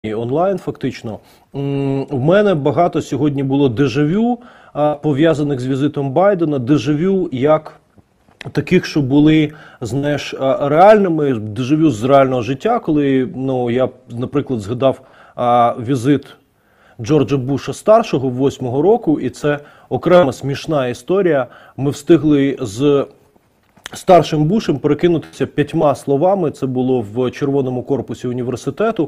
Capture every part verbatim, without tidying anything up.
онлайн фактично. У мене багато сьогодні було дежавю, пов'язаних з візитом Байдена, дежавю як таких, що були, знаєш, реальними, дежавю з реального життя, коли, ну, я, наприклад, згадав а, візит Джорджа Буша старшого восьмого року, і це окрема смішна історія. Ми встигли з старшим Бушем перекинутися п'ятьма словами, це було в червоному корпусі університету.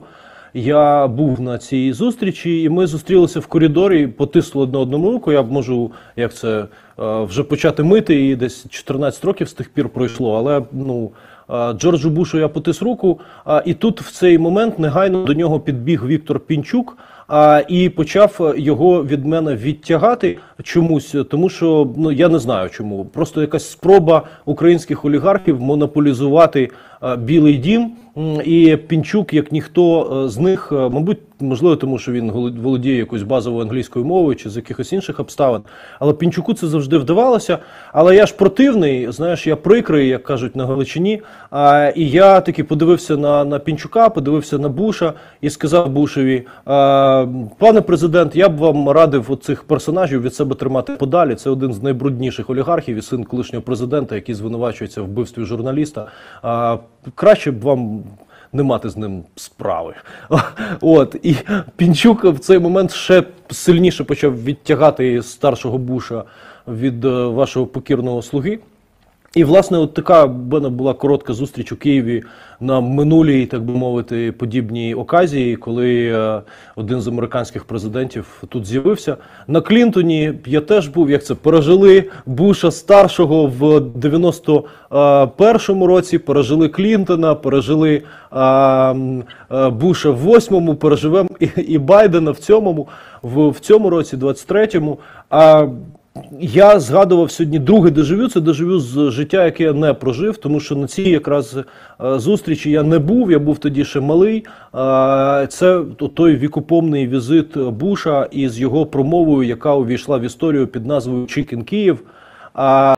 Я був на цій зустрічі, і ми зустрілися в коридорі, потисли одне одному руку. Я можу, як це, вже почати мити, і десь чотирнадцять років з тих пір пройшло. Але, ну, Джорджу Бушу я потис руку, і тут в цей момент негайно до нього підбіг Віктор Пінчук і почав його від мене відтягати чомусь, тому що, ну, я не знаю чому. Просто якась спроба українських олігархів монополізувати Білий дім. І Пінчук, як ніхто з них, мабуть, можливо, тому що він володіє якоюсь базовою англійською мовою чи з якихось інших обставин, але Пінчуку це завжди вдавалося. Але я ж противний, знаєш, я прикрий, як кажуть на Галичині, а, і я таки подивився на, на Пінчука, подивився на Буша і сказав Бушеві: а, пане президент, я б вам радив оцих персонажів від себе тримати подалі. Це один з найбрудніших олігархів і син колишнього президента, який звинувачується в вбивстві журналіста. А, краще б вам не мати з ним справи. От. І Пінчук в цей момент ще сильніше почав відтягати старшого Буша від вашого покірного слуги. І, власне, от така в мене була коротка зустріч у Києві на минулій, так би мовити, подібній оказії, коли е, один з американських президентів тут з'явився. На Клінтоні я теж був, як це, пережили Буша старшого в дев'яносто першому році, пережили Клінтона, пережили е, е, Буша в восьмому, переживемо і, і Байдена в цьому, в, в цьому році, двадцять третьому. А я згадував сьогодні друге дежавю, це дежавю з життя, яке я не прожив, тому що на цій якраз зустрічі я не був, я був тоді ще малий. Це той вікопомний візит Буша із його промовою, яка увійшла в історію під назвою «Chicken Kyiv».